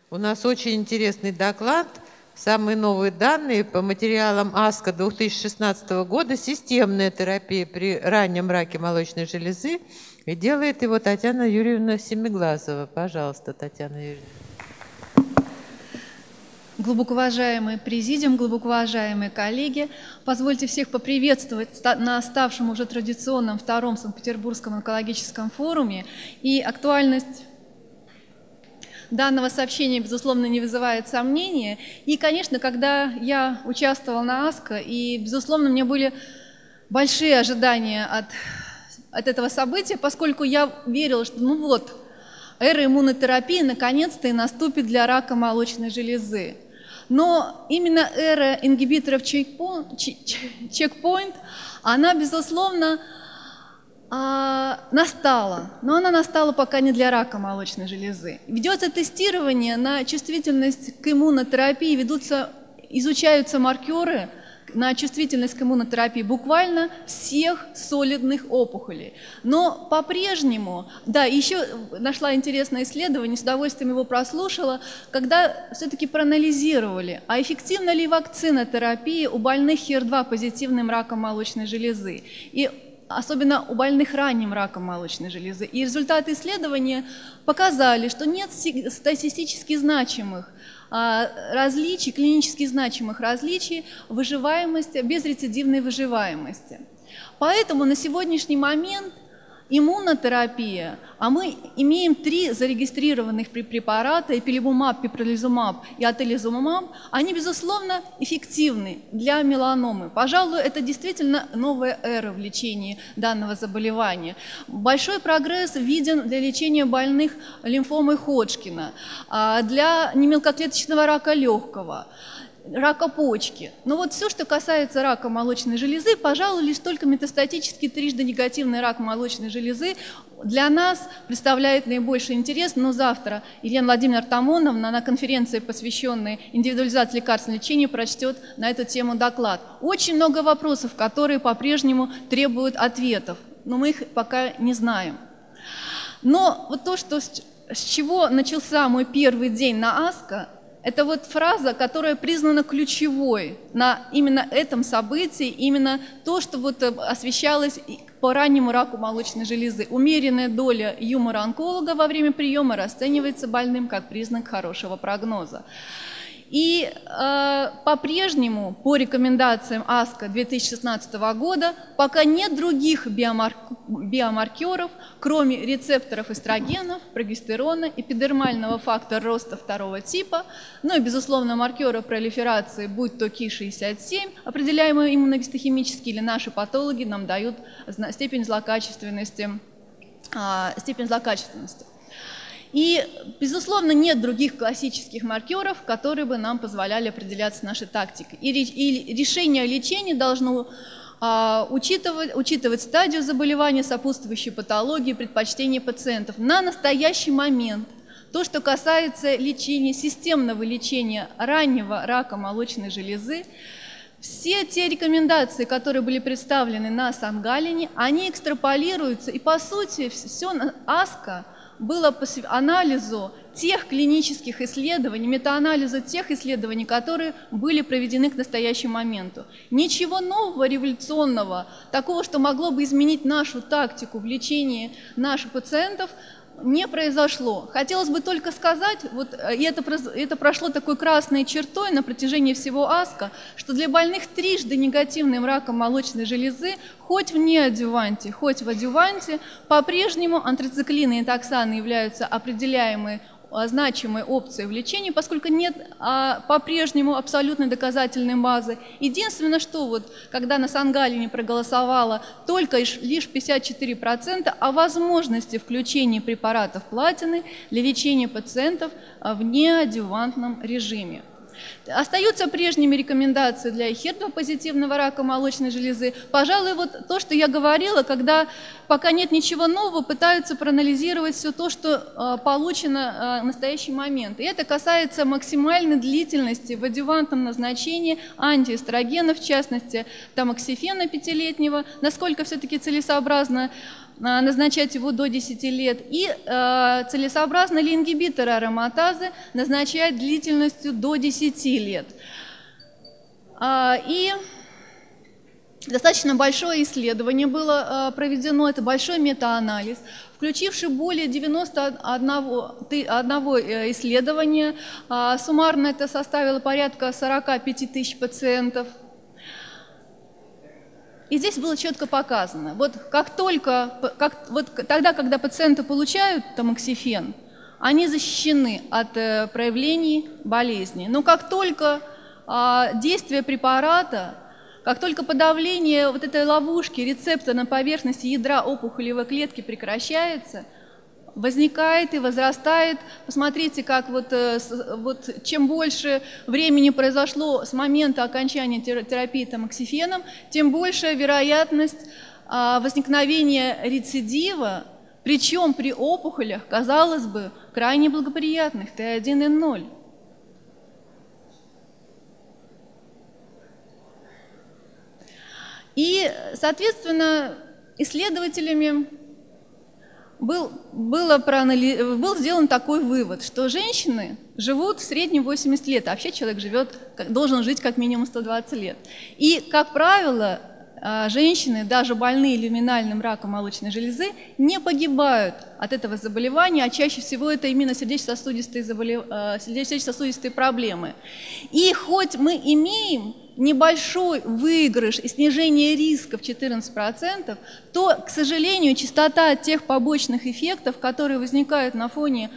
У нас очень интересный доклад. Самые новые данные по материалам АСКО 2016 года «Системная терапия при раннем раке молочной железы». И делает его Татьяна Юрьевна Семиглазова. Пожалуйста, Татьяна Юрьевна. Глубоко уважаемый президиум, глубоко уважаемые коллеги, позвольте всех поприветствовать на ставшем уже традиционном втором Санкт-Петербургском онкологическом форуме. И актуальность данного сообщения, безусловно, не вызывает сомнения. И, конечно, когда я участвовала на АСКО, и, безусловно, у меня были большие ожидания от этого события, поскольку я верила, что ну вот, эра иммунотерапии наконец-то и наступит для рака молочной железы. Но именно эра ингибиторов чекпоинт, она, безусловно, настала, но она настала пока не для рака молочной железы. Ведется тестирование на чувствительность к иммунотерапии, изучаются маркеры на чувствительность к иммунотерапии буквально всех солидных опухолей. Но по-прежнему, да, еще нашла интересное исследование, с удовольствием его прослушала, когда все-таки проанализировали, а эффективна ли вакцинотерапия у больных HER2 позитивным раком молочной железы. И особенно у больных ранним раком молочной железы. И результаты исследования показали, что нет статистически значимых различий, клинически значимых различий выживаемости, безрецидивной выживаемости. Поэтому на сегодняшний момент иммунотерапия, а мы имеем 3 зарегистрированных препарата, эпилимумаб, пембролизумаб и ателизумаб, они, безусловно, эффективны для меланомы. Пожалуй, это действительно новая эра в лечении данного заболевания. Большой прогресс виден для лечения больных лимфомой Ходжкина, для немелкоклеточного рака легкого, рака почки. Но вот все, что касается рака молочной железы, пожалуй, лишь только метастатический трижды негативный рак молочной железы для нас представляет наибольший интерес. Но завтра Елена Владимировна Артамоновна на конференции, посвященной индивидуализации лекарственного лечения, прочтет на эту тему доклад. Очень много вопросов, которые по-прежнему требуют ответов, но мы их пока не знаем. Но вот то, что, с чего начался мой первый день на АСКО, это вот фраза, которая признана ключевой на именно этом событии, именно то, что вот освещалось по раннему раку молочной железы. Умеренная доля юмора онколога во время приема расценивается больным как признак хорошего прогноза. И по-прежнему, по рекомендациям АСКО 2016 года, пока нет других биомаркеров, кроме рецепторов эстрогенов, прогестерона, эпидермального фактора роста 2 типа, ну и, безусловно, маркеры пролиферации, будь то Ки-67, определяемые иммуногистохимически, или наши патологи нам дают степень злокачественности. И, безусловно, нет других классических маркеров, которые бы нам позволяли определяться нашей тактикой. И решение о лечении должно учитывать стадию заболевания, сопутствующие патологии, предпочтения пациентов. На настоящий момент то, что касается лечения, системного лечения раннего рака молочной железы, все те рекомендации, которые были представлены на Сан-Галлене, они экстраполируются, и по сути все АСКО было по анализу тех клинических исследований, метаанализу тех исследований, которые были проведены к настоящему моменту. Ничего нового, революционного, такого, что могло бы изменить нашу тактику в лечении наших пациентов, не произошло. Хотелось бы только сказать, вот, и это прошло такой красной чертой на протяжении всего АСКО, что для больных трижды негативным раком молочной железы, хоть в неадюванте, хоть в адюванте, по-прежнему антрациклины и токсаны являются определяемой значимой опцией в лечении, поскольку нет по-прежнему абсолютной доказательной базы. Единственное, что вот, когда на Сан-Галлене проголосовало только лишь 54% о возможности включения препаратов платины для лечения пациентов в неадювантном режиме. Остаются прежними рекомендации для HER2-позитивного рака молочной железы. Пожалуй, вот то, что я говорила, когда пока нет ничего нового, пытаются проанализировать все то, что получено в настоящий момент. И это касается максимальной длительности в адювантном назначении антиэстрогенов, в частности, тамоксифена 5-летнего, насколько все-таки целесообразно назначать его до 10 лет, и целесообразно ли ингибиторы ароматазы назначать длительностью до 10 лет. И достаточно большое исследование было проведено, это большой метаанализ, включивший более 91 исследования. Суммарно это составило порядка 45 тысяч пациентов. И здесь было четко показано, вот тогда, когда пациенты получают тамоксифен, они защищены от проявлений болезни. Но как только действие препарата, как только подавление вот этой ловушки рецептора на поверхности ядра опухолевой клетки прекращается, возникает и возрастает. Посмотрите, как чем больше времени произошло с момента окончания терапии тамоксифеном, тем большая вероятность возникновения рецидива, причем при опухолях, казалось бы, крайне благоприятных, Т1Н0. И, соответственно, исследователями был сделан такой вывод, что женщины живут в среднем 80 лет, а вообще человек должен жить как минимум 120 лет. И, как правило, женщины, даже больные люминальным раком молочной железы, не погибают от этого заболевания, а чаще всего это именно сердечно-сосудистые проблемы. И хоть мы имеем небольшой выигрыш и снижение риска в 14%, то, к сожалению, частота тех побочных эффектов, которые возникают на фоне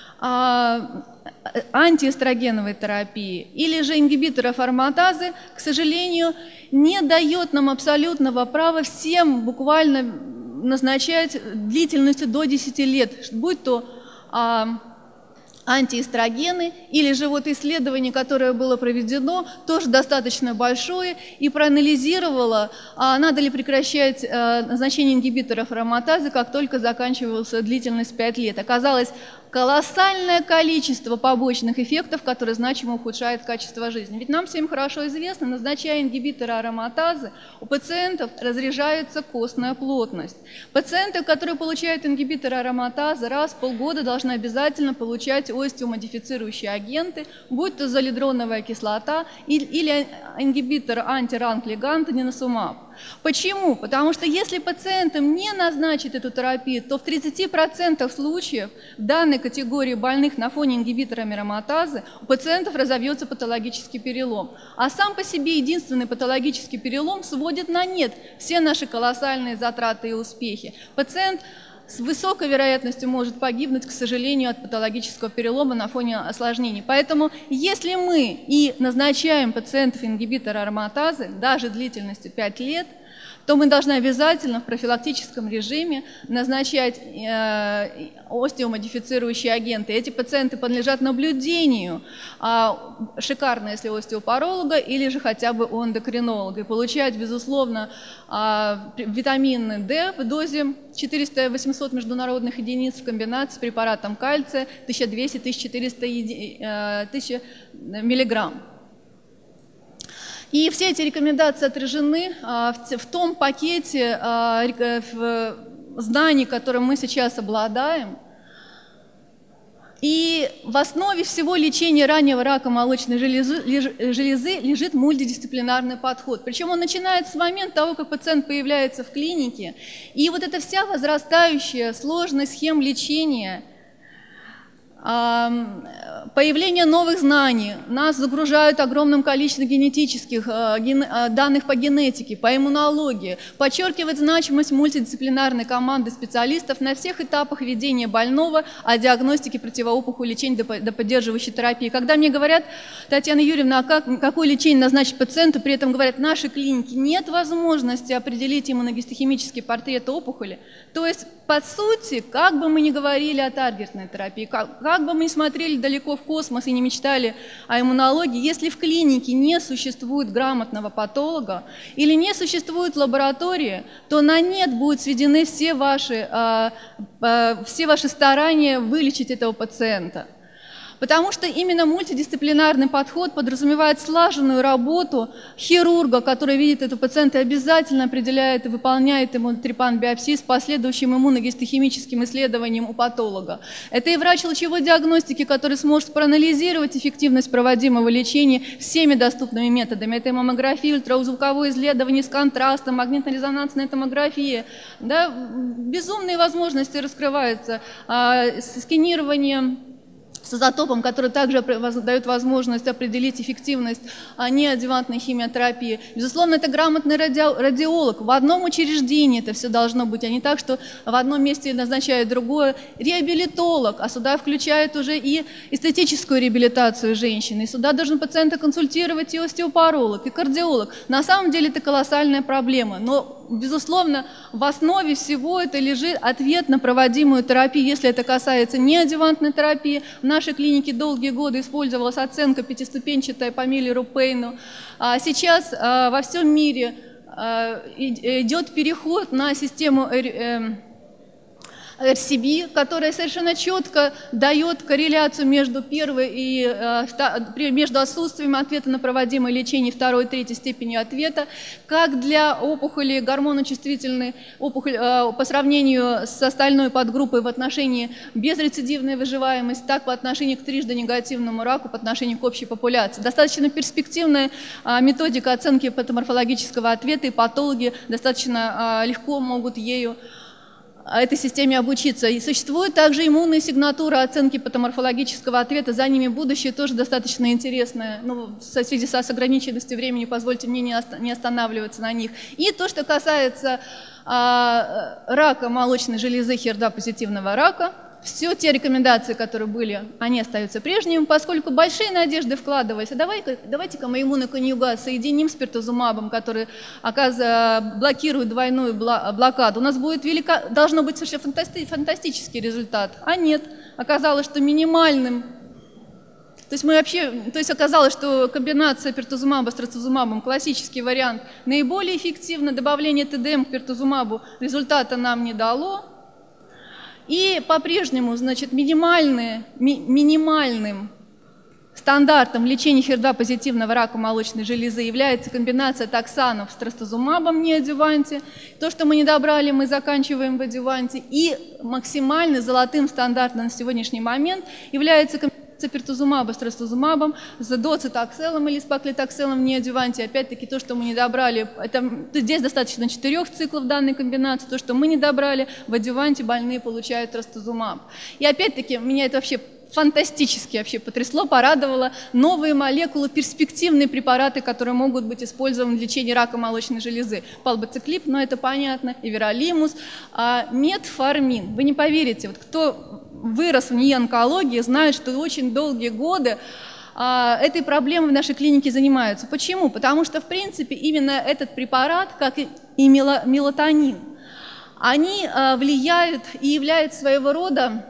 антиэстрогеновой терапии или же ингибиторов ароматазы, к сожалению, не дает нам абсолютного права всем буквально назначать длительностью до 10 лет, будь то антиэстрогены, или же исследование, которое было проведено, тоже достаточно большое, и проанализировало, надо ли прекращать назначение ингибиторов ароматазы, как только заканчивалась длительность 5 лет. Оказалось колоссальное количество побочных эффектов, которые значимо ухудшают качество жизни. Ведь нам всем хорошо известно, назначая ингибиторы ароматазы, у пациентов разряжается костная плотность. Пациенты, которые получают ингибиторы ароматазы, раз в полгода должны обязательно получать остеомодифицирующие агенты, будь то залидроновая кислота или ингибитор антиранг-лиганта ниносумаб. Почему? Потому что если пациентам не назначить эту терапию, то в 30% случаев в данной категории больных на фоне ингибитора ароматазы у пациентов разовьется патологический перелом. А сам по себе единственный патологический перелом сводит на нет все наши колоссальные затраты и успехи. Пациент с высокой вероятностью может погибнуть, к сожалению, от патологического перелома на фоне осложнений. Поэтому, если мы и назначаем пациентов ингибитора ароматазы, даже длительностью 5 лет, то мы должны обязательно в профилактическом режиме назначать остеомодифицирующие агенты. Эти пациенты подлежат наблюдению, шикарно, если у остеопаролога, или же хотя бы у эндокринолога, и получать, безусловно, витамин D в дозе 400-800 международных единиц в комбинации с препаратом кальция 1200-1400 миллиграмм. И все эти рекомендации отражены в том пакете знаний, которым мы сейчас обладаем. И в основе всего лечения раннего рака молочной железы лежит мультидисциплинарный подход. Причем он начинается с момента того, как пациент появляется в клинике. И вот эта вся возрастающая сложность схем лечения, появление новых знаний, нас загружают огромным количеством генетических данных по генетике, по иммунологии, подчеркивает значимость мультидисциплинарной команды специалистов на всех этапах ведения больного от диагностики, противоопухолевого лечения до поддерживающей терапии. Когда мне говорят: Татьяна Юрьевна, какое лечение назначить пациенту, при этом говорят, в нашей клинике нет возможности определить иммуногистохимический портрет опухоли, то есть, по сути, как бы мы ни говорили о таргетной терапии, как бы мы ни смотрели далеко в космос и не мечтали о иммунологии, если в клинике не существует грамотного патолога или не существует лаборатории, то на нет будут сведены все ваши старания вылечить этого пациента. Потому что именно мультидисциплинарный подход подразумевает слаженную работу хирурга, который видит этого пациента и обязательно определяет и выполняет ему трепан-биопсию с последующим иммуногистохимическим исследованием у патолога. Это и врач лучевой диагностики, который сможет проанализировать эффективность проводимого лечения всеми доступными методами. Это и маммография, ультразвуковое исследование с контрастом, магнитно-резонансная томография. Да, безумные возможности раскрываются. Сканирование с изотопом, который также дает возможность определить эффективность неадъювантной химиотерапии. Безусловно, это грамотный радиолог. В одном учреждении это все должно быть, а не так, что в одном месте назначают другое. Реабилитолог, а сюда включают уже и эстетическую реабилитацию женщины. И сюда должен пациента консультировать и остеопаролог, и кардиолог. На самом деле это колоссальная проблема, но, безусловно, в основе всего это лежит ответ на проводимую терапию, если это касается неадъювантной терапии. В нашей клинике долгие годы использовалась оценка пятиступенчатая по Миллеру-Пейну. Сейчас во всем мире идет переход на систему RCB, которая совершенно четко дает корреляцию между первой и между отсутствием ответа на проводимое лечение и второй и третьей степенью ответа, как для опухоли гормоночувствительной по сравнению с остальной подгруппой в отношении безрецидивной выживаемости, так по отношению к трижды негативному раку, по отношению к общей популяции. Достаточно перспективная методика оценки патоморфологического ответа, и патологи достаточно легко могут ею этой системе обучиться. И существует также иммунная сигнатура оценки патоморфологического ответа, за ними будущее тоже достаточно интересное. Ну, в связи с ограниченностью времени позвольте мне не останавливаться на них. И то, что касается рака молочной железы, HER2-позитивного рака, все те рекомендации, которые были, они остаются прежними, поскольку большие надежды вкладывались. Давайте-ка мы иммуноконъюгат соединим с пертузумабом, который блокирует двойную блокаду. У нас будет должно быть совершенно фантастический результат. А нет, оказалось, что минимальным. То есть оказалось, что комбинация пертузумаба с трастузумабом, классический вариант, наиболее эффективно. Добавление ТДМ к пертузумабу результата нам не дало. И по-прежнему, значит, минимальным стандартом лечения HER2-позитивного рака молочной железы является комбинация токсанов с трастузумабом в неадъюванте. То, что мы не добрали, мы заканчиваем в адъюванте. И максимально золотым стандартом на сегодняшний момент является комбинация пертузумаба с трастузумабом, с доцитокселом или с паклитокселом в неадъюванте. Опять-таки, то, что мы не добрали, здесь достаточно 4 циклов данной комбинации. То, что мы не добрали, в адъюванте больные получают трастузумаб. И опять-таки, меня это вообще фантастически потрясло, порадовало. Новые молекулы, перспективные препараты, которые могут быть использованы для лечения рака молочной железы. Палбоциклип, но это понятно, эверолимус, метформин. Вы не поверите, вот кто вырос в НИИ онкологии, знает, что очень долгие годы этой проблемой в нашей клинике занимаются. Почему? Потому что, в принципе, именно этот препарат, как и мелатонин, они влияют и являются своего рода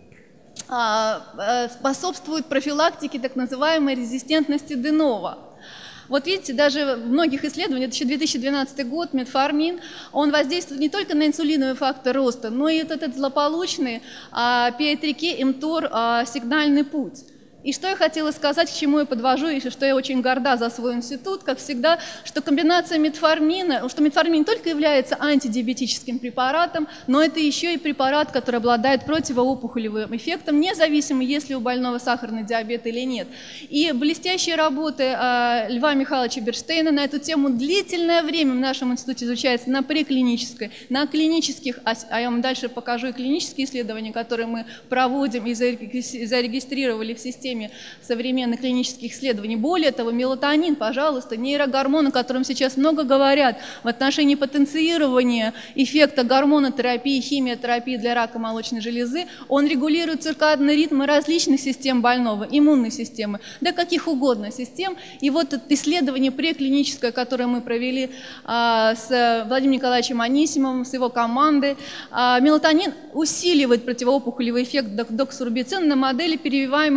способствует профилактике так называемой резистентности де ново. Вот видите, даже в многих исследованиях, это еще 2012 год, метформин, он воздействует не только на инсулиновый фактор роста, но и вот этот злополучный PI3K-mTOR сигнальный путь. И что я хотела сказать, к чему я подвожу, и что я очень горда за свой институт, как всегда, что комбинация метформина, что метформин не только является антидиабетическим препаратом, но это еще и препарат, который обладает противоопухолевым эффектом, независимо, есть ли у больного сахарный диабет или нет. И блестящие работы Льва Михайловича Берштейна на эту тему длительное время в нашем институте изучается на преклинической, на клинических, а я вам дальше покажу и клинические исследования, которые мы проводим и зарегистрировали в системе современных клинических исследований. Более того, мелатонин, пожалуйста, нейрогормон, о котором сейчас много говорят в отношении потенцирования эффекта гормонотерапии, химиотерапии для рака молочной железы, он регулирует циркадные ритмы различных систем больного, иммунной системы, да каких угодно систем. И вот это исследование преклиническое, которое мы провели с Владимиром Николаевичем Анисимовым, с его командой, мелатонин усиливает противоопухолевый эффект доксорубицин на модели перевиваемой опухоли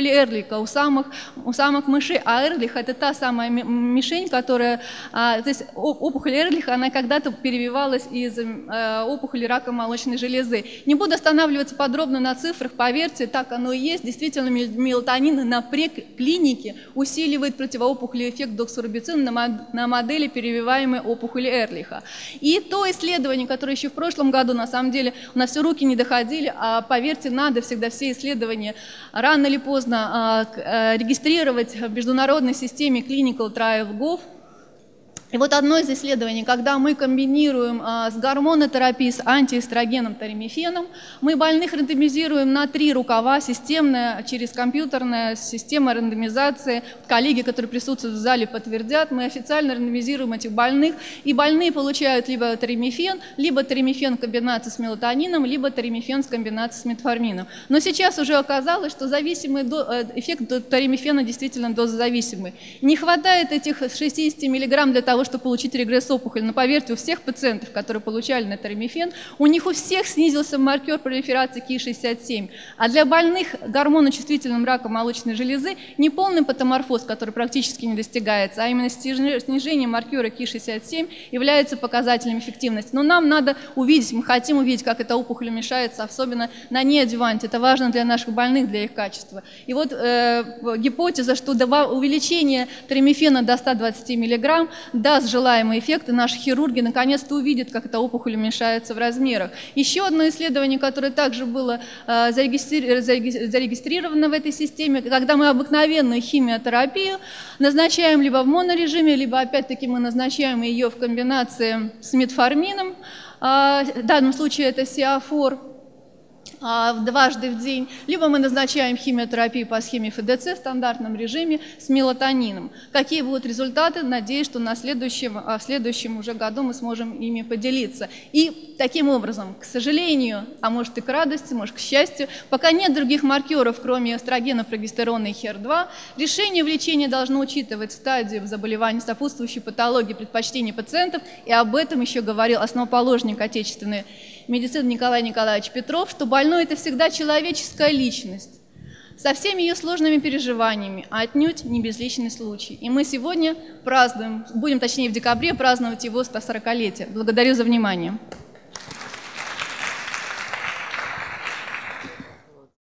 опухоли Эрлиха у самых мышей, а Эрлих – это та самая мишень, которая, то есть опухоль Эрлиха, она когда-то перевивалась из опухоли рака молочной железы. Не буду останавливаться подробно на цифрах, поверьте, так оно и есть. Действительно, мелатонин на преклинике усиливает противоопухолевый эффект доксорубицина на модели перевиваемой опухоли Эрлиха. И то исследование, которое еще в прошлом году, на самом деле, у нас все руки не доходили, а поверьте, надо всегда все исследования рано или поздно регистрировать в международной системе clinicaltrials.gov. И вот одно из исследований, когда мы комбинируем с гормонотерапией, с антиэстрогеном торемифеном, мы больных рандомизируем на 3 рукава, системная, через компьютерная система рандомизации. Коллеги, которые присутствуют в зале, подтвердят, мы официально рандомизируем этих больных, и больные получают либо торемифен в комбинации с мелатонином, либо торемифен в комбинации с метформином. Но сейчас уже оказалось, что эффект торемифена действительно дозозависимый. Не хватает этих 60 мг для того, чтобы получить регресс опухоли. Но поверьте, у всех пациентов, которые получали на торемифен, у них у всех снизился маркер пролиферации Ки-67. А для больных гормоночувствительным раком молочной железы не полный патоморфоз, который практически не достигается, а именно снижение маркера Ки-67 является показателем эффективности. Но нам надо увидеть, мы хотим увидеть, как эта опухоль уменьшается, особенно на неадъюванте. Это важно для наших больных, для их качества. И вот гипотеза, что увеличение торемифена до 120 мг даст желаемый эффект, и наши хирурги наконец-то увидят, как эта опухоль уменьшается в размерах. Еще одно исследование, которое также было зарегистрировано в этой системе, когда мы обыкновенную химиотерапию назначаем либо в монорежиме, либо опять-таки мы назначаем ее в комбинации с метформином, в данном случае это Сиафор, дважды в день, либо мы назначаем химиотерапию по схеме ФДЦ в стандартном режиме с мелатонином. Какие будут результаты? Надеюсь, что в следующем уже году мы сможем ими поделиться. И таким образом, к сожалению, а может и к радости, может к счастью, пока нет других маркеров, кроме эстрогена, прогестерона и HER2, решение в лечении должно учитывать стадию заболевания, сопутствующей патологии, предпочтения пациентов, и об этом еще говорил основоположник отечественной медицины Николай Николаевич Петров, что больной – это всегда человеческая личность со всеми ее сложными переживаниями, а отнюдь не безличный случай. И мы сегодня празднуем, будем точнее в декабре праздновать его 140-летие. Благодарю за внимание.